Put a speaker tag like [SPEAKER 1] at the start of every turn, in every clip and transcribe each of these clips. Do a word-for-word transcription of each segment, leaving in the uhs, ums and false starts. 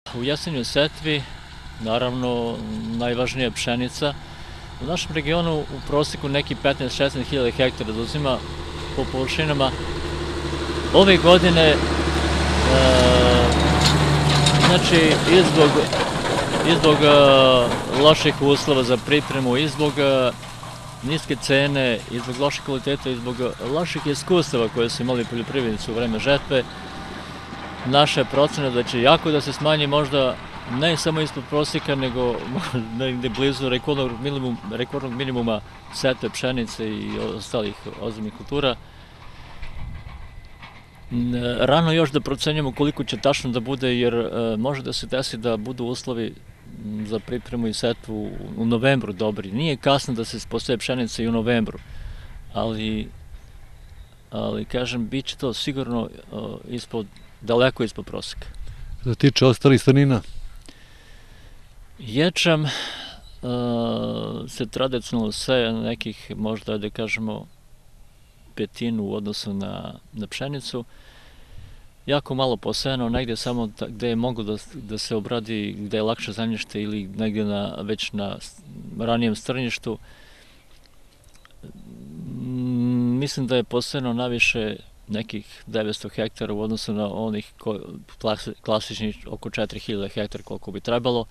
[SPEAKER 1] U jesenjoj setvi, naravno, najvažnija je pšenica. U našem regionu u prosjeku neki petnaest do šesnaest hiljada hektara zauzima po površinama. Ove godine, e, znači, izbog, izbog e, loših uslova za pripremu, izbog e, niske cene, izbog loših kvaliteta, izbog loših iskustava koje su imali poljoprivrednici u vreme žetve, naša je procena da će jako da se smanji možda ne samo ispod prosjeka, nego negde blizu rekordnog minimuma, rekordnog minimuma setve pšenice i ostalih ozimnih kultura. Rano još da procenjamo koliko će tačno da bude, jer može da se desi da budu uslovi za pripremu i setvu u novembru dobri. Nije kasno da se poseje pšenica i u novembru, ali, ali kažem, bit će to sigurno ispod, daleko ispod prosjeka.
[SPEAKER 2] Što se tiče ostalih strnina?
[SPEAKER 1] Ječam uh, se tradicionalno seje na nekih, možda da kažemo, petinu u odnosu na, na pšenicu. Jako malo posejano, negde samo gde je mogu da, da se obradi, gde je lakše zemljište ili negde na, već na ranijem strnjištu. Mislim da je posejano najviše nekih devetsto hektara u odnosu na onih ko, klasičnih oko četiri hiljade hektara koliko bi trebalo.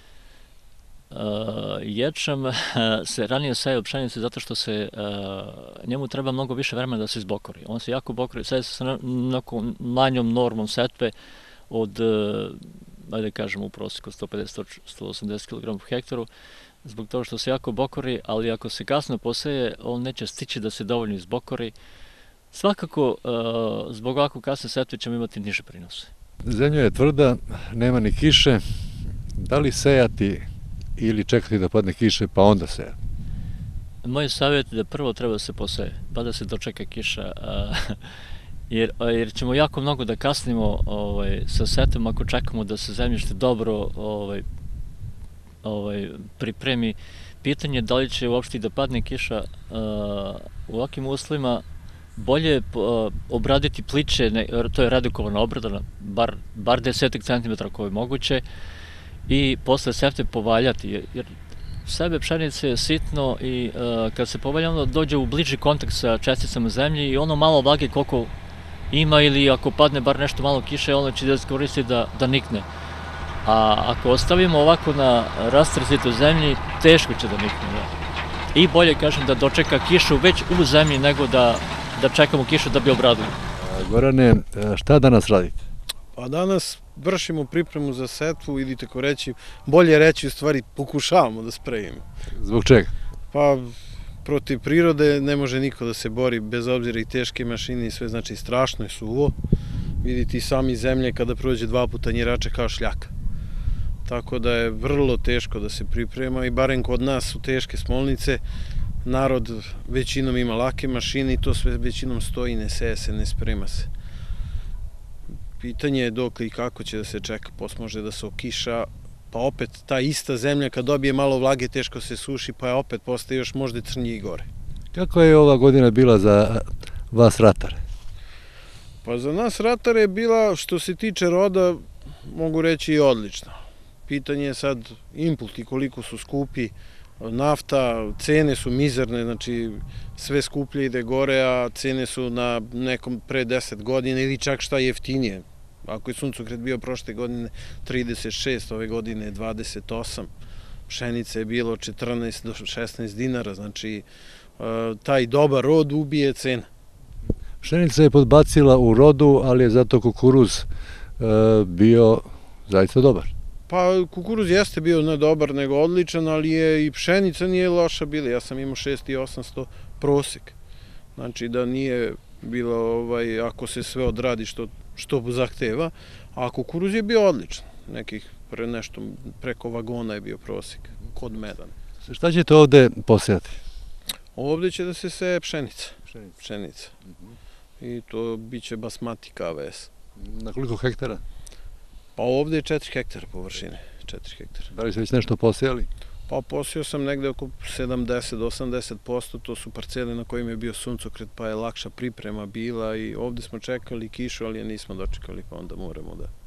[SPEAKER 1] Uh, ječam se ranije seje pšenice zato što se uh, njemu treba mnogo više vremena da se izbokori. On se jako bokori, seje se sa nekom manjom normom setve od, uh, ajde kažemo u prosjeku sto pedeset do sto osamdeset kilograma po hektaru, zbog toga što se jako bokori, ali ako se kasno poseje, on neće stići da se dovoljno izbokori. Svakako, uh, zbog ovako kasne setve ćemo imati niže prinose.
[SPEAKER 2] Zemlja je tvrda, nema ni kiše. Da li sejati ili čekati da padne kiše pa onda sejati?
[SPEAKER 1] Moj savjet je da prvo treba da se poseje, pa da se dočeka kiša, uh, jer, jer ćemo jako mnogo da kasnimo ovaj, sa setvom ako čekamo da se zemljište dobro ovaj, ovaj, pripremi. Pitanje je da li će uopšte da padne kiša uh, u ovakvim uslovima. Bolje je obraditi pliče, to je redukovana obrada, bar, bar desetak centimetara ako je moguće, i posle setve povaljati, jer sebe pšenice je sitno i uh, kad se povalja ono dođe u bliži kontakt sa česticama zemlje i ono malo vlage koliko ima ili ako padne bar nešto malo kiše, ono će da se koristi da, da nikne. A ako ostavimo ovako na rastresitoj zemlji, teško će da nikne. Da. I bolje, kažem, da dočeka kišu već u zemlji nego da da čekamo kišu da bi obradili.
[SPEAKER 2] Gorane, šta danas radite?
[SPEAKER 3] Pa danas vršimo pripremu za setvu ili tako reći, bolje reći u stvari pokušavamo da sprejimo.
[SPEAKER 2] Zbog čega?
[SPEAKER 3] Pa protiv prirode ne može niko da se bori, bez obzira i teške mašine i sve, znači strašno je suvo. Vidite i sami zemlje kada prođe dva puta njerače kao šljaka. Tako da je vrlo teško da se priprema i barem kod nas su teške smolnice. Narod većinom ima lake mašine i to sve većinom stoji, ne seje se, ne sprema se. Pitanje je dok i kako će da se čeka, posle može da se okiša, pa opet ta ista zemlja kad dobije malo vlage teško se suši, pa je opet postaje još možda crnje i gore.
[SPEAKER 2] Kako je ova godina bila za vas ratare?
[SPEAKER 3] Pa za nas ratare je bila, što se tiče roda, mogu reći i odlična. Pitanje je sad inputi koliko su skupi, nafta, cene su mizerne, znači sve skuplje ide gore, a cene su na nekom pre deset godina ili čak šta jeftinije. Ako je suncokret bio prošle godine trideset šest, ove godine dvadeset osam, pšenice je bilo četrnaest do šesnaest dinara, znači taj dobar rod ubije cena.
[SPEAKER 2] Pšenica je podbacila u rodu, ali je zato kukuruz bio zaista dobar.
[SPEAKER 3] Pa kukuruz jeste bio ne dobar nego odličan, ali je i pšenica nije loša bila. Ja sam imao šest hiljada osamsto prosek. Znači da nije bilo, ovaj, ako se sve odradi što, što zahteva, a kukuruz je bio odličan. Nekih pre nešto preko vagona je bio prosek, kod medana.
[SPEAKER 2] Šta ćete ovde posejati?
[SPEAKER 3] Ovde će da se seje pšenica.
[SPEAKER 2] Pšenica.
[SPEAKER 3] Pšenica. I to biće basmati K V S.
[SPEAKER 2] Na koliko hektara?
[SPEAKER 3] Pa ovde je četiri hektara površine, četiri hektara.
[SPEAKER 2] Da li ste već nešto posejali?
[SPEAKER 3] Pa posejao sam negde oko sedamdeset do osamdeset posto, to su parcele na kojima je bio suncokret, pa je lakša priprema bila i ovde smo čekali kišu, ali je nismo dočekali, pa onda moramo da